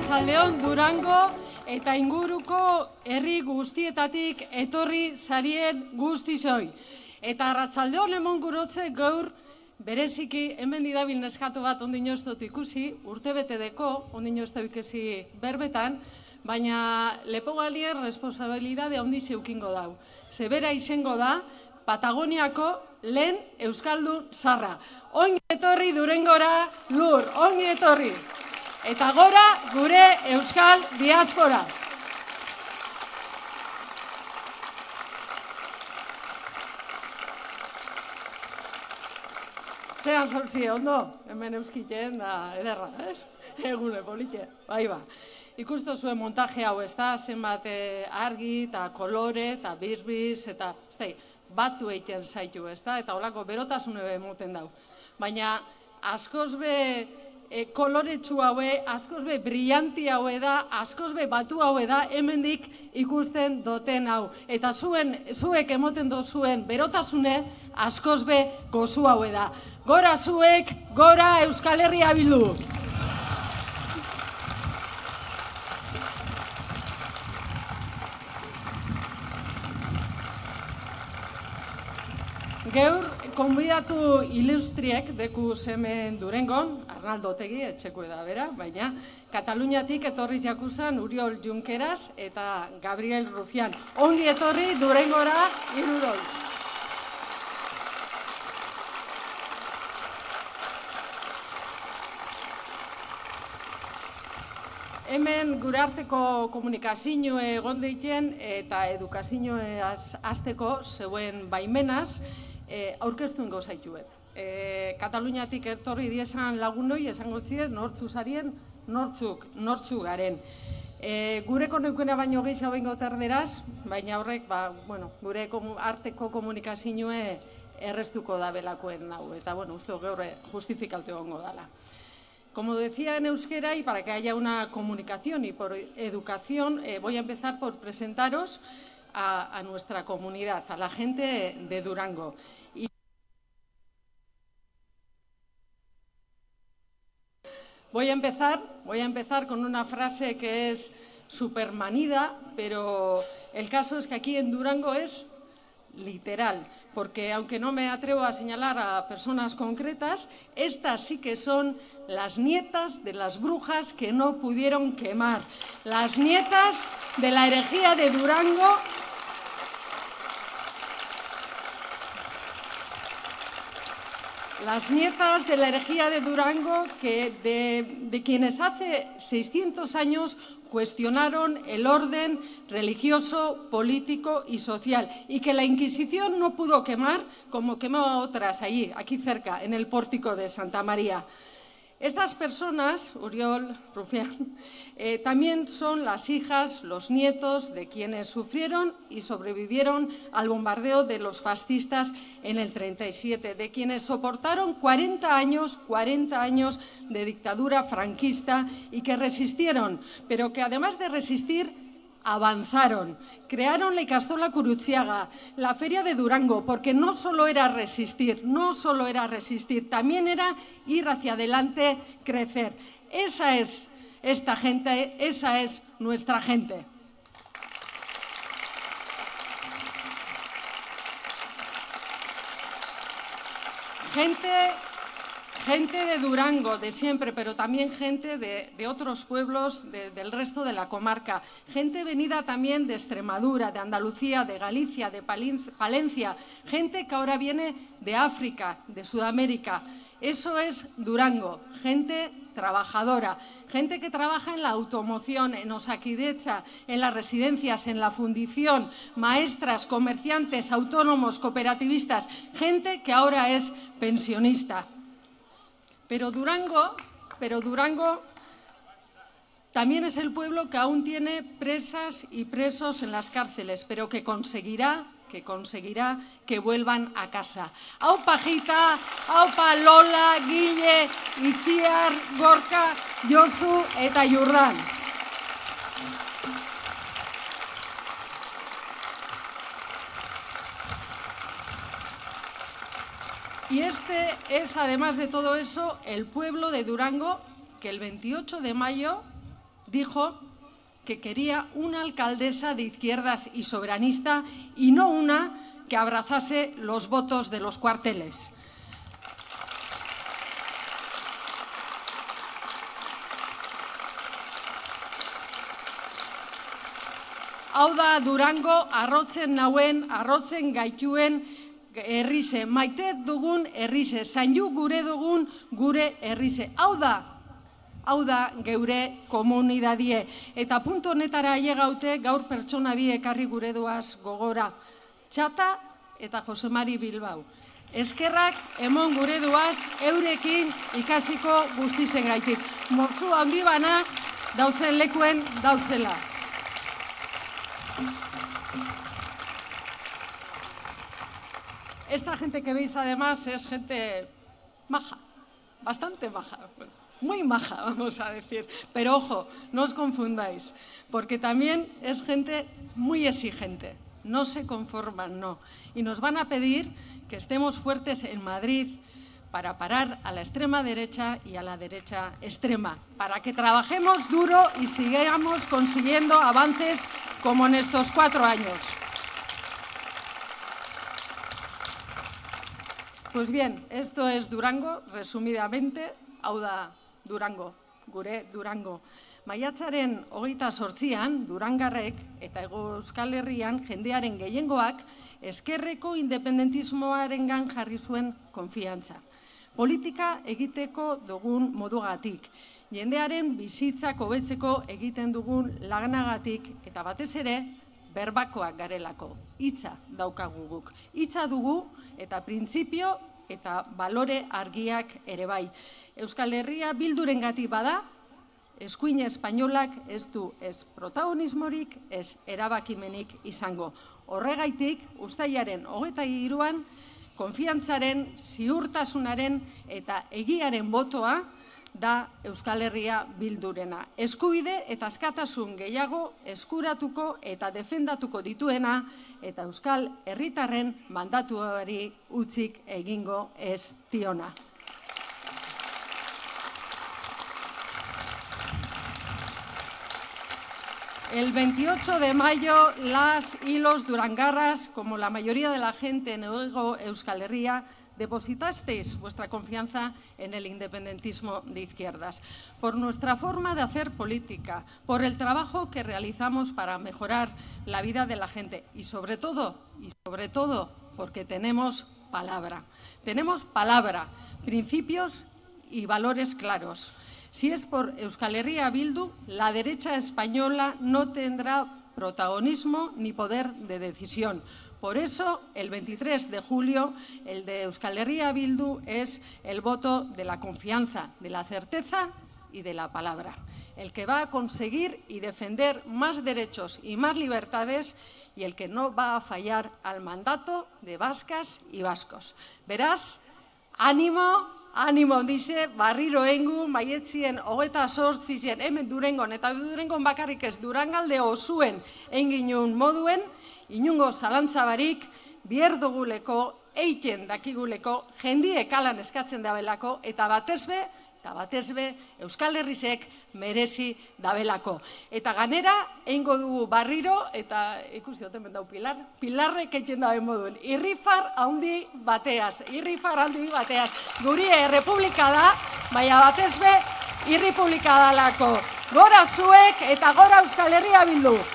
Arratsaldeon Durango eta inguruko herri guztietatik etorri sarien guztizoi. Eta arratsaldeon emon gurotze gaur bereziki hemen didabil neskatu bat ondino ez dut ikusi, urtebete deko, ondino ez dut ikusi berbetan, baina lepogalien responsabilidade handi zeukingo dau. Zebera izango da Patagoniako lehen euskaldun zarra. Ongi etorri Durangora lur, ongi etorri. Eta gora gure euskal diaspora. Zean zaurzi, ondo? Hemen euskiten da ederra, ez? Egune polite, bai ba. Ikusto zuen montaje hau, ez da? Zenbat argi eta kolore eta birbiz eta batu egiten zaitu, ez da? Eta holako berotasune emoten dau. Baina askoz be koloretsu haue, askoz be brillanti haue da, askoz be batu haue da, hemendik ikusten doten hau. Eta zuek emoten dozuen berotasune, askoz be gozu haue da. Gora zuek, gora Euskal Herria Bildu! Gaur, konbidatu ilustriek dekuz hemen Durangon, Arnaldo Otegi, etxeko da bera, baina Kataluniatik etorri jakuzan Uriol Junqueras eta Gabriel Rufián. Ongi etorri Durangora hiruroi. Hemen gure arteko komunikazioa egon deiten eta edukazioa hasteko zeuen baimenaz, aurkeztuen gozaituet. Kataluniatik etorri diezan lagunoi esango ziet nortzu zarien, nortzu garen. Gureko neukena baino gehiago bengo terderaz, baina horrek gure arteko komunikazioa errestuko da belakoen hau, eta uste gaur justifikatu egongo dela. Como decía en euskera, y para que haya una comunicación y por educación, voy a empezar por presentaros a nuestra comunidad, a la gente de Durango. Voy a empezar con una frase que es súper manida, pero el caso es que aquí en Durango es literal, porque aunque no me atrevo a señalar a personas concretas, estas sí que son las nietas de las brujas que no pudieron quemar, las nietas de la herejía de Durango. Las nietas de la herejía de Durango, de quienes hace 600 años cuestionaron el orden religioso, político y social, y que la Inquisición no pudo quemar como quemó a otras allí, aquí cerca, en el pórtico de Santa María. Estas personas, Uriol, Rufián, también son las hijas, los nietos de quienes sufrieron y sobrevivieron al bombardeo de los fascistas en el 37, de quienes soportaron 40 años de dictadura franquista y que resistieron, pero que además de resistir, avanzaron, crearon la Ikastola Kuruziaga, la Feria de Durango, porque no solo era resistir, también era ir hacia adelante, crecer. Esa es esta gente, esa es nuestra gente. Gente de Durango, de siempre, pero también gente de otros pueblos del resto de la comarca. Gente venida también de Extremadura, de Andalucía, de Galicia, de Palencia. Gente que ahora viene de África, de Sudamérica. Eso es Durango, gente trabajadora, gente que trabaja en la automoción, en Osakidetza, en las residencias, en la fundición, maestras, comerciantes, autónomos, cooperativistas, gente que ahora es pensionista. Pero Durango también es el pueblo que aún tiene presas y presos en las cárceles, pero que conseguirá que vuelvan a casa. Aupa Gita, aupa Lola, Guille, Itziar, Gorka, Josu eta Jurdan. Y este es, además de todo eso, el pueblo de Durango que el 28 de mayo dijo que quería una alcaldesa de izquierdas y soberanista y no una que abrazase los votos de los cuarteles. Hau da Durango arrotzen nauen, arrotzen gaituen herrize, maite dugun herrize, zaindu gure dugun gure herrize. Hau da geure komunidadie. Eta puntu honetara ailegaute gaur pertsona bi ekarri gure duaz gogora. Txata eta Jose Mari Bilbao. Eskerrak emon gure duaz eurekin ikasiko guztizen gaitik. Morzu handi bana dauzen lekuen dauzela. Esta gente que veis además es gente maja, bastante maja, muy maja vamos a decir, pero ojo, no os confundáis, porque también es gente muy exigente, no se conforman, no, y nos van a pedir que estemos fuertes en Madrid para parar a la extrema derecha y a la derecha extrema, para que trabajemos duro y sigamos consiguiendo avances como en estos 4 años. Pues bien, esto es Durango, resumidamente, hau da Durango, gure Durango. Maiatzaren 28an, Durangarrek eta Hego Euskal Herrian jendearen gehiengoak ezkerreko independentismoarengan jarri zuen konfiantza. Politika egiteko dugun modugatik, jendearen bizitzak hobetzeko egiten dugun lanagatik eta batez ere berbakoak garelako, hitza daukagu guk. Hitza dugu eta printzipio eta balore argiak ere bai. Euskal Herria Bildurengatik bada, eskuin espainolak ez du ez protagonismorik, ez erabakimenik izango. Horregaitik, uztailaren 23an, konfiantzaren, ziurtasunaren eta egiaren botoa da Euskal Herria Bildurena. Eskubide eta askatasun gehiago eskuratuko eta defendatuko dituena eta Euskal Herritarren mandatuari utzik egingo ez diona. El 28 de mayo, las y los durangarras, como la mayoría de la gente en Hego Euskal Herria, depositasteis vuestra confianza en el independentismo de izquierdas, por nuestra forma de hacer política, por el trabajo que realizamos para mejorar la vida de la gente y sobre todo, porque tenemos palabra. Tenemos palabra, principios y valores claros. Si es por Euskal Herria Bildu, la derecha española no tendrá protagonismo ni poder de decisión. Por eso, el 23 de julio, el de Euskal Herria Bildu es el voto de la confianza, de la certeza y de la palabra. El que va a conseguir y defender más derechos y más libertades y el que no va a fallar al mandato de vascas y vascos. Beraz, ánimo dice, barriro engu, maietzien 28 hemen Durangon, eta Durangon bakarrik ez Durangalde osuen enginun moduen, inungo zalantza barik, bier duguleko, eiten dakiguleko, jendiek alan eskatzen dabelako, eta batez be, Euskal Herrizek merezi dabelako. Eta ganera, eingo dugu barriro, eta ikusi oten bendau Pilarrek eiten dabe moduen, irrifar handi bateaz, guri errepublika da, baina batez be, irrepublika dalako. Gora zuek eta gora Euskal Herria Bildu!